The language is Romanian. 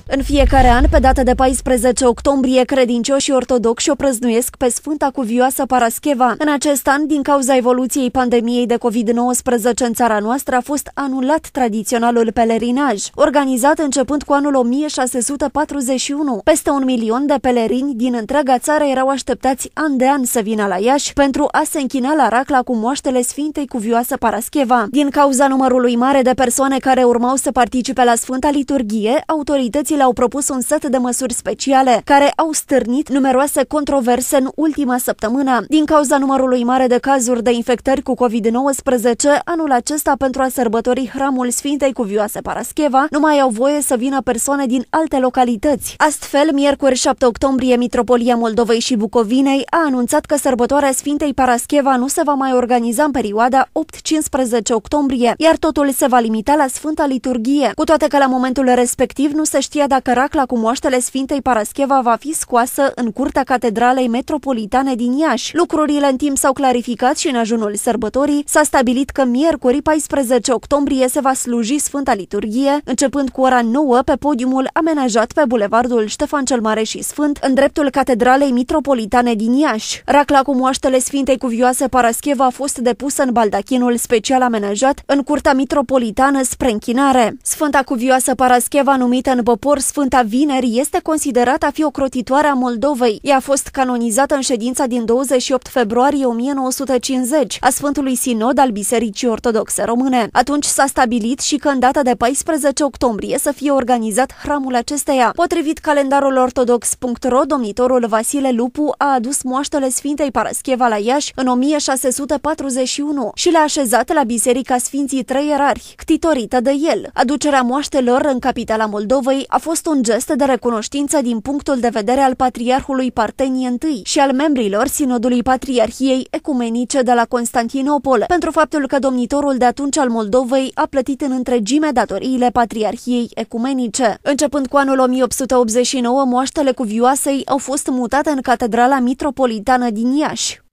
În fiecare an, pe data de 14 octombrie, credincioșii ortodoxi o prăznuiesc pe Sfânta Cuvioasă Parascheva. În acest an, din cauza evoluției pandemiei de COVID-19 în țara noastră, a fost anulat tradiționalul pelerinaj, organizat începând cu anul 1641. Peste 1 milion de pelerini din întreaga țară erau așteptați an de an să vină la Iași pentru a se închina la racla cu moaștele Sfintei Cuvioasă Parascheva. Din cauza numărului mare de persoane care urmau să participe la Sfânta Liturghie, autoritățile au propus un set de măsuri speciale, care au stârnit numeroase controverse în ultima săptămână. Din cauza numărului mare de cazuri de infectări cu COVID-19, anul acesta, pentru a sărbători hramul Sfintei Cuvioase Parascheva, nu mai au voie să vină persoane din alte localități. Astfel, miercuri 7 octombrie, Mitropolia Moldovei și Bucovinei a anunțat că sărbătoarea Sfintei Parascheva nu se va mai organiza în perioada 8-15 octombrie, iar totul se va limita la Sfânta Liturghie, cu toate că la momentul respectiv nu se știa dacă racla cu moaștele Sfintei Parascheva va fi scoasă în curtea Catedralei Metropolitane din Iași. Lucrurile în timp s-au clarificat și în ajunul sărbătorii s-a stabilit că miercuri 14 octombrie se va sluji Sfânta Liturghie, începând cu ora 9 pe podiumul amenajat pe bulevardul Ștefan cel Mare și Sfânt, în dreptul Catedralei Metropolitane din Iași. Racla cu moaștele Sfintei Cuvioase Parascheva a fost depusă în baldachinul special amenajat în curtea metropolitană spre închinare. Sfânta Cuvioasă Parascheva, numită în popor Sfânta Vineri, este considerată a fi ocrotitoare a Moldovei. Ea a fost canonizată în ședința din 28 februarie 1950 a Sfântului Sinod al Bisericii Ortodoxe Române. Atunci s-a stabilit și că în data de 14 octombrie să fie organizat hramul acesteia. Potrivit calendarul ortodox.ro, domnitorul Vasile Lupu a adus moaștele Sfintei Parascheva la Iași în 1641 și le-a așezat la Biserica Sfinții Trei Ierarhi, ctitorită de el. Aducerea moaștelor în capitala Moldovei a fost un gest de recunoștință din punctul de vedere al Patriarhului Partenie I și al membrilor Sinodului Patriarhiei Ecumenice de la Constantinopol, pentru faptul că domnitorul de atunci al Moldovei a plătit în întregime datoriile Patriarhiei Ecumenice. Începând cu anul 1889, moaștele Cuvioasei au fost mutate în Catedrala Metropolitană din Iași.